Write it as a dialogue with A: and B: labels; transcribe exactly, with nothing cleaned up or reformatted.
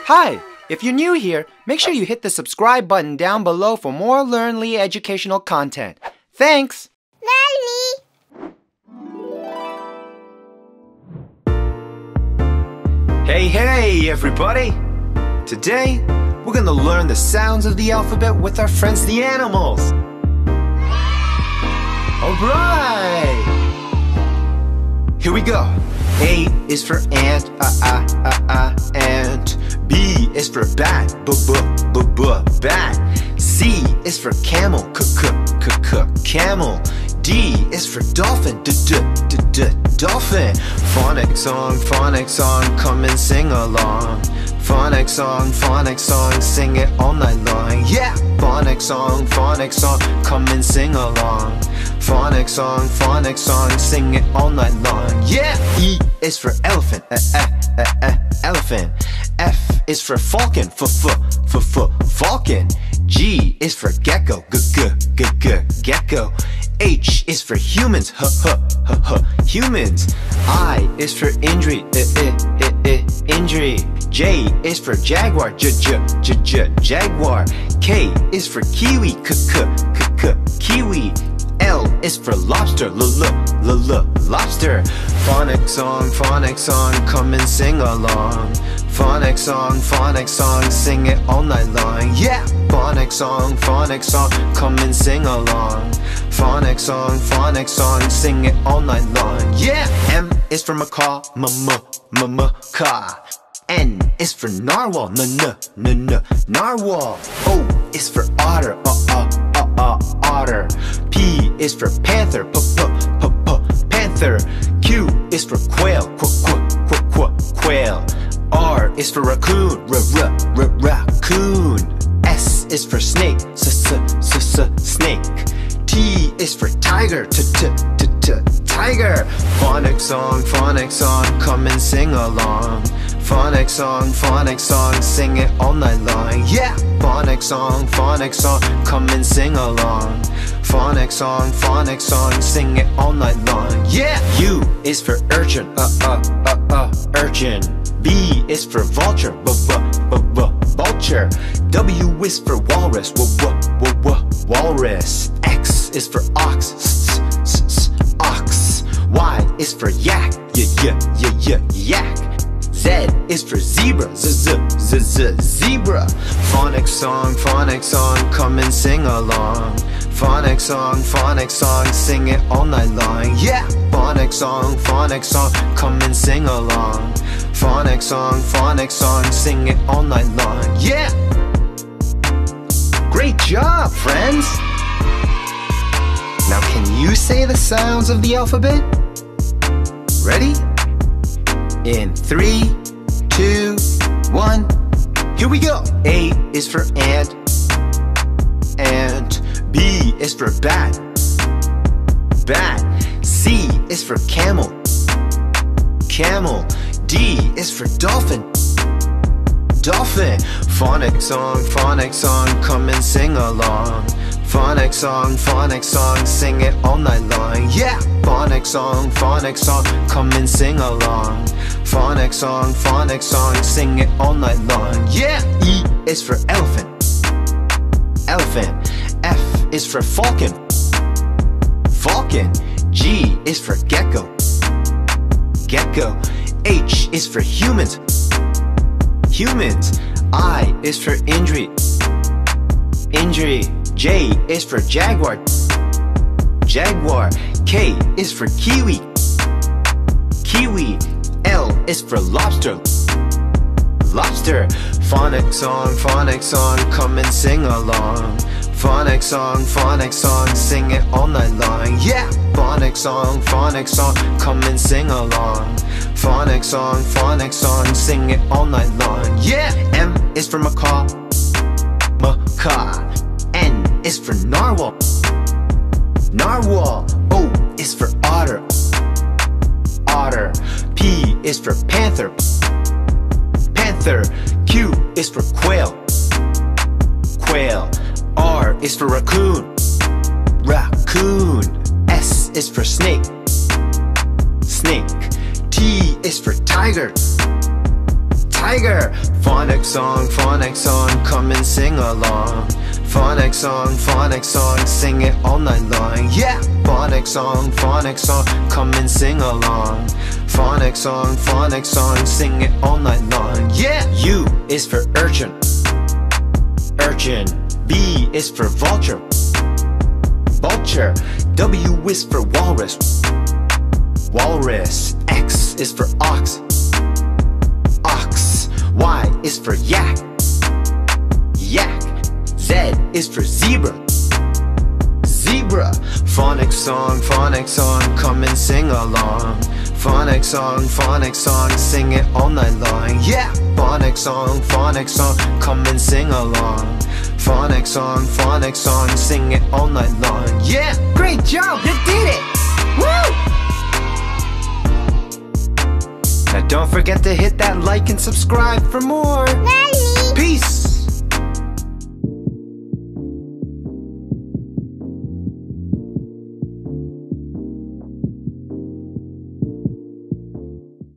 A: Hi! If you're new here, make sure you hit the subscribe button down below for more Learnly educational content. Thanks!
B: Learnly!
A: Hey, hey, everybody! Today, we're gonna learn the sounds of the alphabet with our friends the animals. Alright! Here we go. A is for ant, uh, uh, uh, uh, ant. B is for bat, b, b, b, b, bat. C is for camel, c, c, c, c, camel. D is for dolphin, d, d, d, d, dolphin. Phonic song, phonic song, come and sing along. Phonic song, phonic song, sing it all night long. Yeah! Phonic song, phonic song, come and sing along. Phonic song, phonic song, sing it all night long. Yeah! E is for elephant, uh, uh, uh, uh, elephant. F is for falcon, f, f, f, f, falcon. G is for gecko, g, g, g, g, gecko. H is for humans, h, h, h, h, humans. I is for injury, I, I, I, I, injury. J is for jaguar, j, j, j, j, jaguar. K is for kiwi, k, k, k, k, kiwi. L is for lobster, l, l, l, l, lobster. Phonic song, phonic song, come and sing along. Phonic song, phonic song, sing it all night long. Yeah! Phonic song, phonic song, come and sing along. Phonic song, phonic song, sing it all night long. Yeah! M is for macaw, m, m, m, macaw. N is for narwhal, n, n, n, n, narwhal. O is for otter, uh, uh, uh, uh, otter. P is for panther, p, p, p, p, panther. Q is for quail, qu, qu, qu, qu, quail. R is for raccoon, r, r, r, raccoon. S is for snake, s, s, s, s, snake. T is for tiger, t, t, t, t, tiger. Phonic song, phonic song, come and sing along. Phonic song, phonic song, sing it all night long. Yeah! Phonic song, phonic song, come and sing along. Phonic song, phonic song, sing it all night long. Yeah! U is for urchin, uh, uh, uh, uh, urchin. V is for vulture, v, v, v, v, vulture. W is for walrus, w, w, w, w, walrus. X is for ox, s, s, s, ox. Y is for yak, y, y, y, y, yak. Z is for zebra, z, z, z, z, zebra. Phonic song, phonic song, come and sing along. Phonic song, phonic song, sing it all night long. Yeah! Phonic song, phonic song, come and sing along. Phonic song, phonic song, sing it all night long. Yeah! Great job, friends! Now can you say the sounds of the alphabet? Ready? In three, two, one, here we go! A is for ant, ant. B is for bat, bat. C is for camel, camel. D is for dolphin, dolphin. Phonic song, phonic song, come and sing along. Phonic song, phonic song, sing it all night long. Yeah! Phonic song, phonic song, come and sing along. Phonic song, phonic song, sing it all night long. Yeah! E is for elephant, elephant. F is for falcon, falcon. G is for gecko, gecko. H is for humans, humans. I is for injury, injury. J is for jaguar, jaguar. K is for kiwi, kiwi. L is for lobster, lobster. Phonic song, phonic song, come and sing along. Phonic song, phonic song, sing it all night long. Yeah! Phonic song, phonic song, come and sing along. Phonic song, phonic song, sing it all night long. Yeah! M is for macaw, macaw. N is for narwhal, narwhal. O is for otter, otter. P is for panther, panther. Q is for quail, quail. R is for raccoon, raccoon. S is for snake, snake. T is for tiger, tiger. Phonic song, phonic song, come and sing along. Phonic song, phonic song, sing it all night long. Yeah! Phonic song, phonic song, come and sing along. Phonic song, phonic song, sing it all night long. Yeah! U is for urchin. Urchin. V is for vulture. Vulture. W is for walrus. Walrus. X is for ox. Ox. Y is for yak. Yak. Z is for zebra. Zebra. Phonic song, phonic song, come and sing along. Phonic song, phonic song, sing it all night long. Yeah! Phonic song, phonic song, come and sing along. Phonic song, phonic song, sing it all night long. Yeah! Great job! You did it! Woo! Now don't forget to hit that like and subscribe for more.